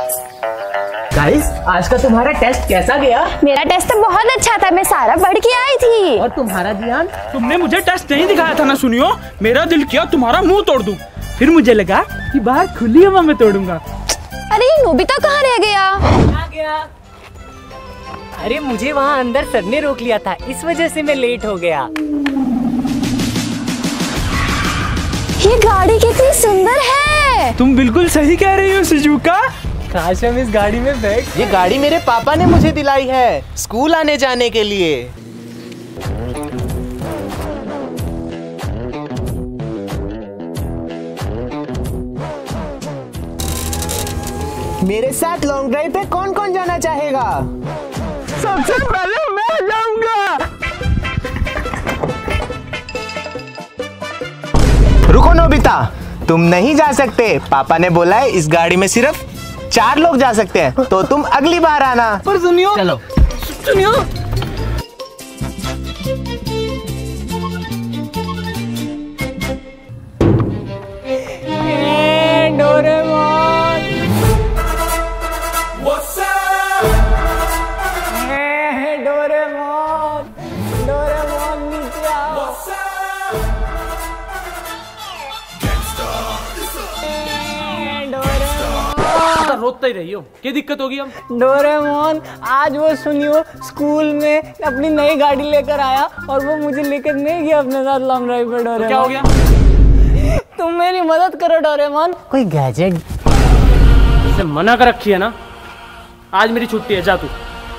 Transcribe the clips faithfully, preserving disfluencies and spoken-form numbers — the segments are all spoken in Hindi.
गाइस, आज का तुम्हारा टेस्ट कैसा गया? मेरा टेस्ट तो बहुत अच्छा था, मैं सारा पढ़ के आई थी। और तुम्हारा जियान? तुमने मुझे टेस्ट नहीं दिखाया था ना सुनियो, मेरा दिल किया तुम्हारा मुंह तोड़ दूं। फिर मुझे लगा कि बाहर खुली हवा में तोड़ूंगा। अरे ये नोबिता कहाँ रह गया? आ गया। अरे मुझे वहाँ अंदर सर ने रोक लिया था, इस वजह से मैं लेट हो गया। ये गाड़ी कितनी सुंदर है। तुम बिल्कुल सही कह रही हो शिजुका। काश हम इस गाड़ी में बैठ। ये गाड़ी मेरे पापा ने मुझे दिलाई है स्कूल आने जाने के लिए। मेरे साथ लॉन्ग ड्राइव पे कौन कौन जाना चाहेगा? सबसे पहले मैं जाऊंगा। रुको नोबिता, तुम नहीं जा सकते। पापा ने बोला है इस गाड़ी में सिर्फ चार लोग जा सकते हैं, तो तुम अगली बार आना। पर सुनियो, चलो सुनियो। डोरेमोन, डोरेमोन, डोरेमोन नीचे आओ। रोता ही रही हो, क्या दिक्कत होगी? हम डोरेमोन, आज वो सुनियो स्कूल में अपनी नई गाड़ी लेकर आया और वो मुझे लेकर नहीं गया अपने साथ लॉन्ग ड्राइव पे। डोरेमोन, तो क्या हो गया? तुम मेरी मदद करो डोरेमोन, कोई गैजेट। इसे मना कर रखी है ना, आज मेरी छुट्टी है, जा तू।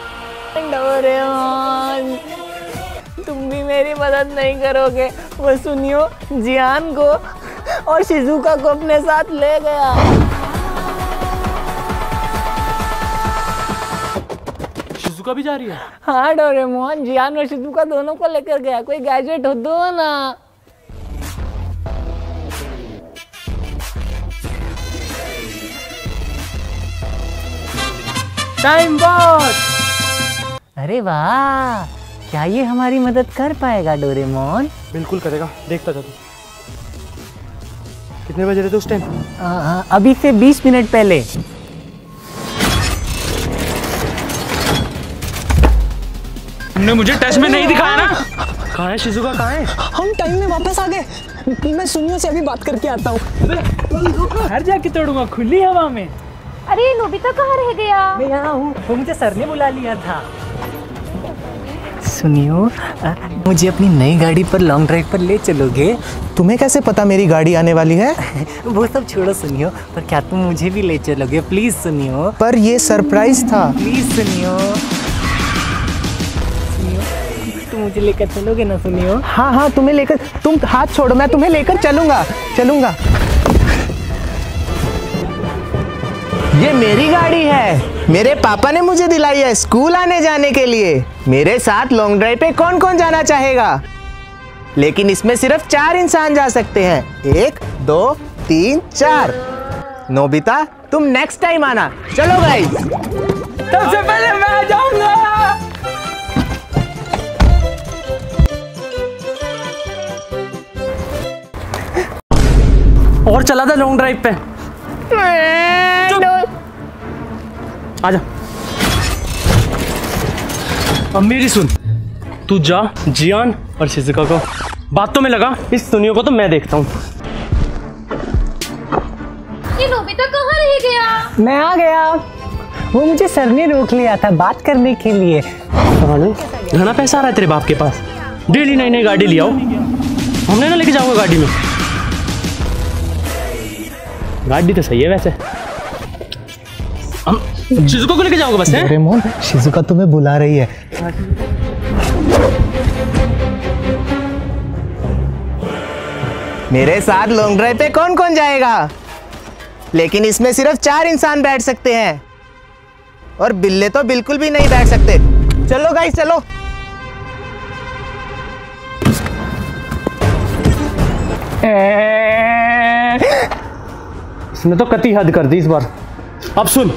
डोरेमोन, तुम भी मेरी मदद नहीं करोगे। वो सुनियो जियान को और शिजुका को अपने साथ ले गया। शिजुका भी जा रही है? हाँ डोरेमोन, जियान और शिजुका दोनों को लेकर गया। कोई गैजेट हो दो ना। टाइम बहुत। अरे वाह, क्या ये हमारी मदद कर पाएगा डोरेमोन? बिल्कुल करेगा, देखता जा तू। कितने बजे रहे थे उस टाइम? अभी से बीस मिनट पहले। तुमने मुझे टेस्ट में नहीं दिखाया ना? कहाँ है शिजुका, कहाँ है? हम टाइम में वापस आ गए। मैं सुनियो से अभी बात करके आता हूँ। घर जाके तोड़ूंगा खुली हवा में। अरे नोबिता कहाँ रह गया? मैं यहाँ हूँ, वो मुझे सर ने बुला लिया था। सुनियो, मुझे अपनी नई गाड़ी पर लॉन्ग ड्राइव पर ले चलोगे? तुम्हें कैसे पता मेरी गाड़ी आने वाली है? वो सब छोड़ो सुनियो, पर क्या तुम मुझे भी ले चलोगे? प्लीज सुनियो। पर ये सरप्राइज था। प्लीज सुनियो, तुम मुझे लेकर चलोगे ना सुनियो? हाँ हाँ, तुम्हें लेकर, तुम हाथ छोड़ो, मैं तुम्हें लेकर चलूंगा चलूंगा ये मेरी गाड़ी है, मेरे पापा ने मुझे दिलाई है स्कूल आने जाने के लिए। मेरे साथ लॉन्ग ड्राइव पे कौन कौन जाना चाहेगा? लेकिन इसमें सिर्फ चार इंसान जा सकते हैं। एक, दो, तीन, चार। नोबिता, तुम नेक्स्ट टाइम आना। चलो गाइस। सबसे पहले मैं जाऊंगा। और चला था लॉन्ग ड्राइव पे। आजा। अब मेरी सुन, तू जा जियान और शिजुका को बातों में लगा, इस सुनियो को तो मैं देखता हूँ। ये नोबिता कहाँ रह गया? मैं आ गया, वो मुझे सर ने रोक लिया था बात करने के लिए। घना पैसा आ रहा है तेरे बाप के पास, डेली नई नई गाड़ी ले आओ। हमने ना लेके जाऊंगा गाड़ी में। गाड़ी तो सही है वैसे, हम शिजुका को लेके जाओगे बस? डोरेमोन, शिजुका तुम्हें बुला रही है। मेरे साथ लॉन्ग ड्राइव पे कौन कौन जाएगा? लेकिन इसमें सिर्फ चार इंसान बैठ सकते हैं और बिल्ले तो बिल्कुल भी नहीं बैठ सकते। चलो गाइस चलो। इसने तो कती हद कर दी इस बार। अब सुन,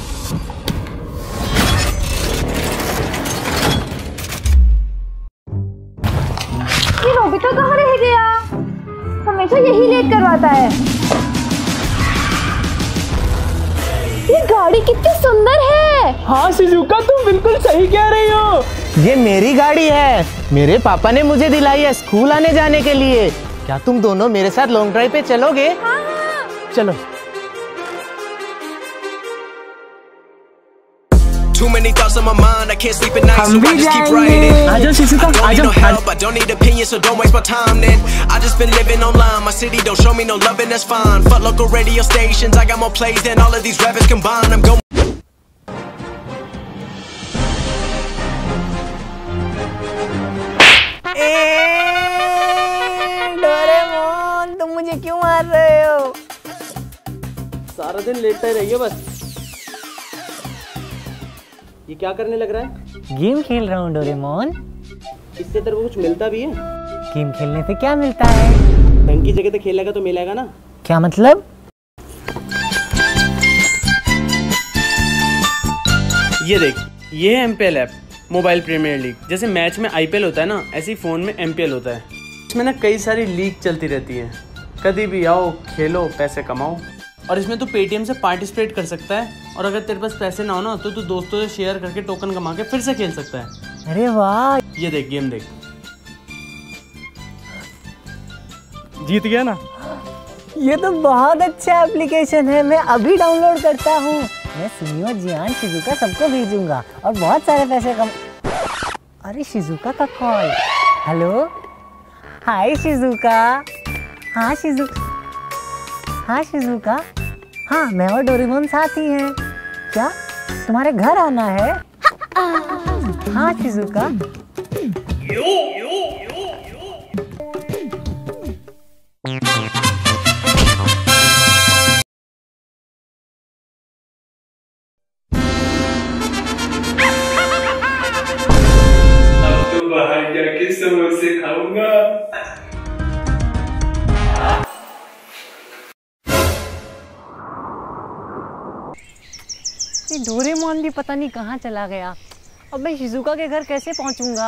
ये नोबिता कहाँ रह गया? हमेशा यही लेट करवाता है। ये गाड़ी गाड़ी कितनी सुंदर है। हाँ शिजुका, तुम बिल्कुल सही कह रही हो। ये मेरी गाड़ी है, मेरे पापा ने मुझे दिलाई है स्कूल आने जाने के लिए। क्या तुम दोनों मेरे साथ लॉन्ग ड्राइव पे चलोगे? हाँ हाँ। चलो। Too many thoughts on my mind, I can't sleep at night, so I just keep writing. आजा शिजुका, I don't आजा। need no help, I don't need opinions, so don't waste my time then. I just been living online, my city don't show me no love and that's fine. Fuck local radio stations, I got more plays than all of these rappers combined. I'm going. Doraemon, तुम मुझे क्यों मार रहे हो? सारा दिन लेटते रहिए बस। ये क्या करने लग रहा है? गेम खेल रहा हूँ डोरेमोन। इससे तेरे को कुछ मिलता भी है? गेम खेलने से क्या मिलता है? ढंग की जगह पे खेलेगा तो मिलेगा ना। क्या मतलब? ये देख, ये है M P L app, mobile premier league. जैसे मैच में आई पी एल होता है ना, ऐसे ही फोन में एम पी एल होता है। इसमें ना कई सारी लीग चलती रहती है। कभी भी आओ, खेलो, पैसे कमाओ। और इसमें तू पेटीएम से पार्टिसिपेट कर सकता है, और अगर तेरे पास पैसे ना हो ना तो तू दोस्तों से शेयर करके टोकन कमा के फिर से खेल सकता है। अरे वाह, ये देख, गेम देख। जीत गया ना। ये तो बहुत अच्छा एप्लीकेशन है, मैं अभी डाउनलोड करता हूँ। मैं सुनियो, जियान, शिजुका सबको भेजूंगा और बहुत सारे पैसे कम। अरे शिजुका का कॉल। Hello, hi Shizuka. हाँ शिजुका, हाँ शिजुका, हाँ मैं और डोरेमोन साथ ही हैं। क्या तुम्हारे घर आना है? हाँ शिजुका। यो, यो, यो, यो। अब तो बाहर जाके समोसे खाऊंगा। डोरेमोन भी पता नहीं कहाँ चला गया। अब मैं शिजुका के घर कैसे पहुंचूंगा?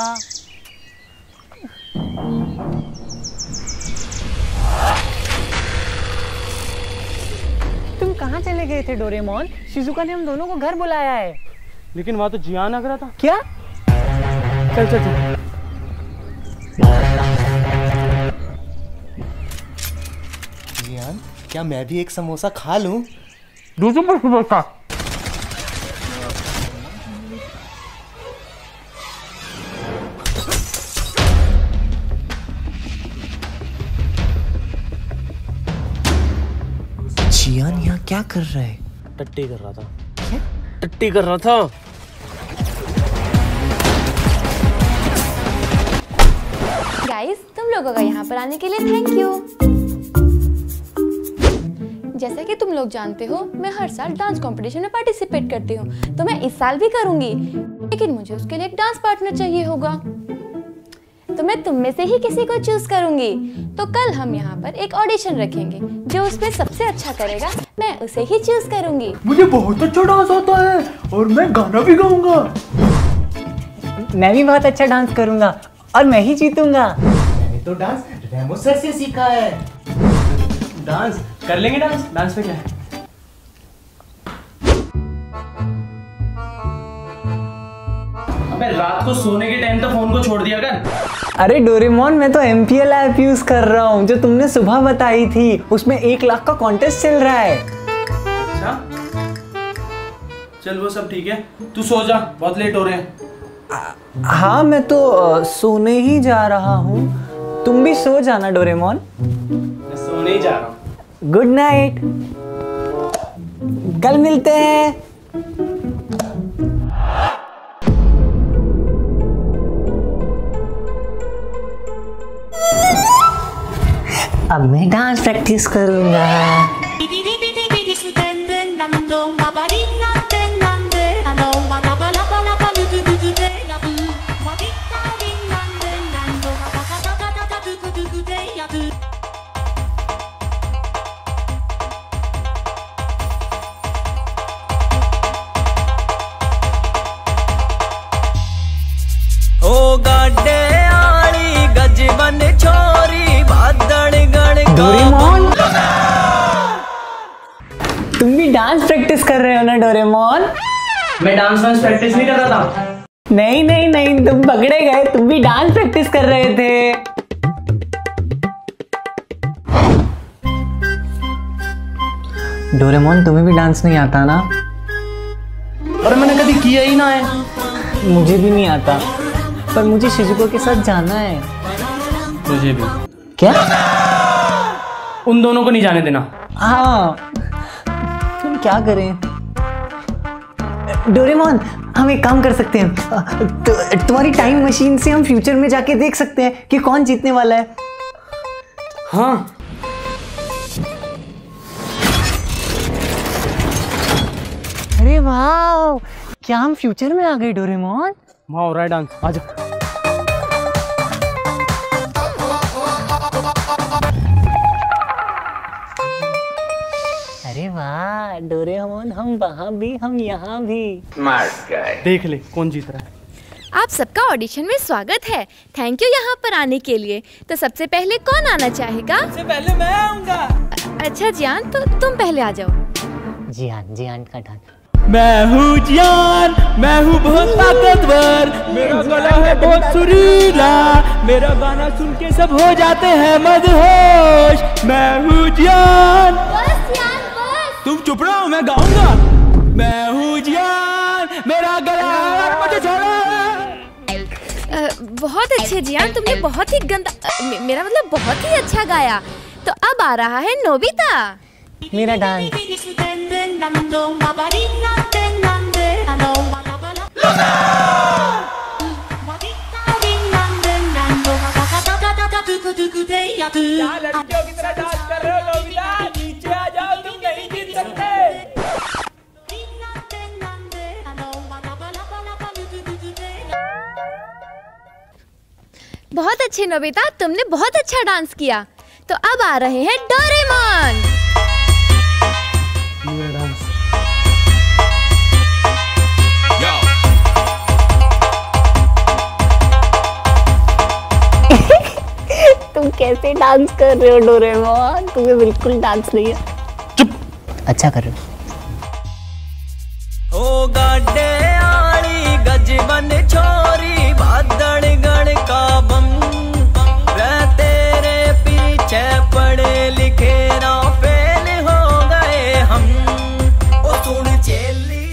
तुम कहाँ चले गए थे डोरेमोन? शिजुका ने हम दोनों को घर बुलाया है। लेकिन वहाँ तो जियान लग रहा था। क्या? चल चल चल। जियान, क्या मैं भी एक समोसा खा लूं? दूसरों पर समोसा। जियान यहाँ क्या कर रहा है? टट्टी कर रहा था। क्या? टट्टी कर रहा था। गाइस, तुम लोगों का यहाँ पर आने के लिए थैंक यू। जैसा कि तुम लोग जानते हो, मैं हर साल डांस कंपटीशन में पार्टिसिपेट करती हूँ, तो मैं इस साल भी करूँगी। लेकिन मुझे उसके लिए एक डांस पार्टनर चाहिए होगा, तो मैं तुम में से ही किसी को चूज करूंगी। तो कल हम यहाँ पर एक ऑडिशन रखेंगे, जो उसमें सबसे अच्छा करेगा मैं उसे ही चूज करूंगी। मुझे बहुत अच्छा डांस आता है और मैं गाना भी गाऊंगा। मैं भी बहुत अच्छा डांस करूंगा और मैं ही जीतूंगा। मैंने तो डांस रेमो सर से सीखा है। डांस कर लेंगे। डांस डांस पे क्या है? अबे रात को सोने के टाइम तो फोन को छोड़ दिया कर। अरे डोरेमोन, मैं तो M P L app use कर रहा हूँ, जो तुमने सुबह बताई थी। उसमें एक लाख का कॉन्टेस्ट चल रहा है। अच्छा, चल वो सब ठीक है, तू सो जा, बहुत लेट हो रहे हैं। हाँ, मैं तो आ, सोने ही जा रहा हूँ। तुम भी सो जाना डोरेमोन। मैं सोने ही जा रहा हूँ। गुड नाइट, कल मिलते हैं। अब मैं डांस प्रैक्टिस करूंगा। ओ गाडे आली गजबन छोरी बादल गण डोरेमोन। डांस प्रैक्टिस कर रहे हो ना डोरेमोन? मैं डांस वांस प्रैक्टिस नहीं कर रहा था। नहीं नहीं नहीं, तुम पकड़े गए, तुम भी डांस प्रैक्टिस कर रहे थे। डोरेमोन तुम्हें भी डांस नहीं आता ना? और मैंने कभी किया ही ना है। मुझे भी नहीं आता, पर मुझे शिजुको के साथ जाना है। मुझे भी। क्या? उन दोनों को नहीं जाने देना। हाँ, तुम क्या करें? डोरेमोन, हम एक काम कर सकते हैं, तु, तुम्हारी टाइम मशीन से हम फ्यूचर में जाके देख सकते हैं कि कौन जीतने वाला है। हाँ। अरे वाह, क्या हम फ्यूचर में आ गए डोरेमोन? वहाँ हो रहा है डांस, आजा। अरे वाह डोरेमोन, हम वहाँ भी, हम यहाँ भी। देख ले कौन जीत रहा है। आप सबका ऑडिशन में स्वागत है। थैंक यू यहाँ पर आने के लिए। तो सबसे पहले कौन आना चाहेगा? सबसे पहले मैं आऊंगा। अच्छा जियान, तो तुम पहले आ जाओ। जियान, जियान का डांस। मैं हूँ जियान, मैं हूँ बहुत ताकतवर, मेरा गला है बहुत सुरीला, मेरा गाना सुन के सब हो जाते हैं मदहोश। मैं हूँ जियान। बस जियान बस। तुम चुप रहो, मैं गाऊंगा। मैं हूँ जियान, मेरा गला है मुझे छोड़ो। अ, बहुत अच्छे जियान, तुमने बहुत ही गंदा अ, मे, मेरा मतलब बहुत ही अच्छा गाया। तो अब आ रहा है नोबिता। मेरा डांस। लड़कियों की तरह डांस कर रहे हो नोबिता, नीचे आ जाओ, तुम नहीं जीत सकते। बहुत अच्छे नोबिता, तुमने बहुत अच्छा डांस किया। तो अब आ रहे हैं डोरेमोन। तुम कैसे डांस कर रहे हो डोरेमोन? तुम्हें बिल्कुल डांस नहीं है। चुप। अच्छा कर रहे हो। ओ गाडे आली गजबन छोरी बादल गण का बम रे तेरे पीछे पढ़े लिखे ना फेल हो गए हम। ओ सुन चेली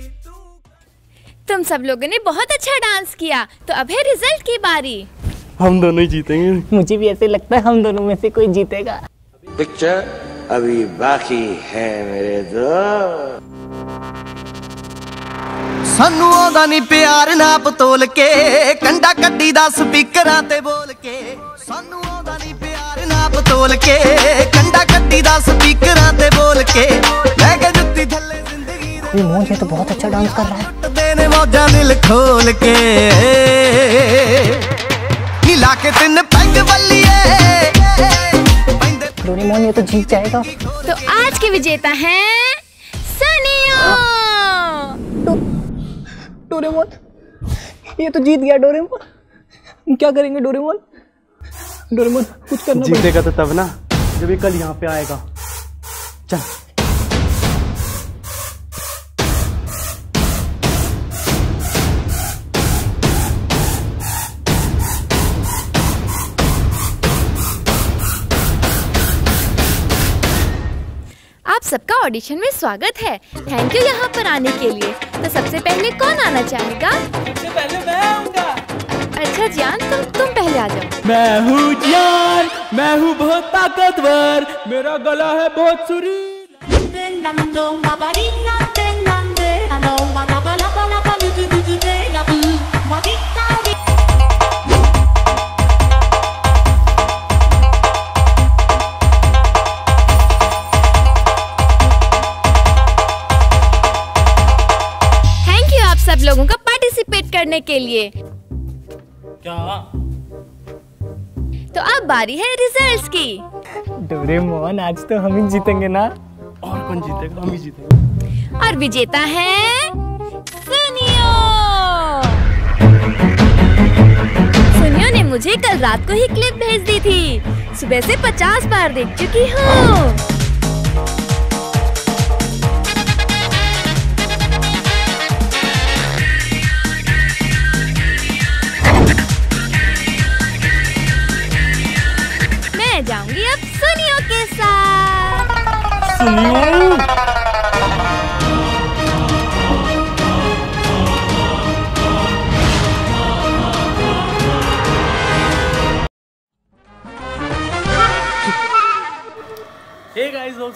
तुम सब लोगों ने बहुत अच्छा डांस किया। तो अब है रिजल्ट की बारी। हम दोनों ही जीतेंगे। मुझे भी ऐसे लगता है हम दोनों में से कोई जीतेगा। पिक्चर अभी बाकी है मेरे दोस्त। सानू आंदा नी प्यार नाप तोल के कंडा कड्डी दा स्पीकरां ते बोल के। सानू आंदा नी प्यार नाप तोल के कंडा कड्डी दा स्पीकरां ते बोल के। ले के जुत्ती थल्ले जिंदगी अरे मोहन, ये तो बहुत अच्छा डांस कर रहा है। देने मौजा दिल खोल के हिला के तीन पैग बल्लिए। डोरेमोन, ये तो जीत जाएगा। तो आज के विजेता हैं सनियो। डोरेमोन, ये तो जीत गया डोरेमोन। हम क्या करेंगे डोरेमोन? डोरेमोन कुछ करना पड़ेगा। जीतेगा तो तब ना, जब ये कल यहाँ पे आएगा। चल। आप सबका ऑडिशन में स्वागत है। थैंक यू यहाँ पर आने के लिए। तो सबसे पहले कौन आना चाहेगा? सबसे पहले मैं आऊंगा। अच्छा जियान, तुम तुम पहले आ जाओ। मैं हूँ जियान, मैं हूँ बहुत ताकतवर, मेरा गला है बहुत सुरीला। सब लोगों का पार्टिसिपेट करने के लिए। क्या? तो अब बारी है रिजल्ट्स की। डोरेमोन, आज तो हम ही जीतेंगे ना? और कौन जीतेगा? हम ही जीतेंगे। और विजेता है सुनियो। सुनियो ने मुझे कल रात को ही क्लिप भेज दी थी। सुबह से पचास बार देख चुकी हूँ।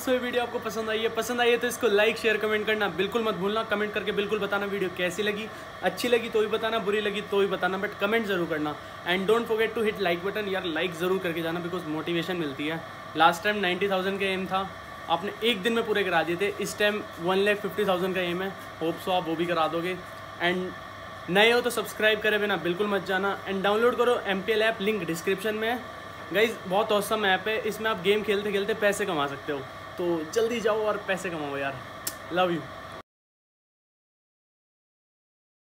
सो ये वीडियो आपको पसंद आई है, पसंद आई है तो इसको लाइक शेयर कमेंट करना बिल्कुल मत भूलना। कमेंट करके बिल्कुल बताना वीडियो कैसी लगी, अच्छी लगी तो भी बताना, बुरी लगी तो भी बताना, बट कमेंट जरूर करना। And don't forget to hit like button, यार लाइक ज़रूर करके जाना बिकॉज मोटिवेशन मिलती है। लास्ट टाइम नाइन्टी थाउजेंड का एम था, आपने एक दिन में पूरे करा दिए थे। इस time one lakh fifty thousand का एम है, होप सो आप वो भी करा दोगे। एंड नए हो तो सब्सक्राइब करे बिना बिल्कुल मत जाना। एंड डाउनलोड करो M P L app, link description में है। गाइज बहुत औसम ऐप है, इसमें आप गेम खेलते खेलते पैसे कमा सकते हो, तो जल्दी जाओ और पैसे कमाओ यार। Love you.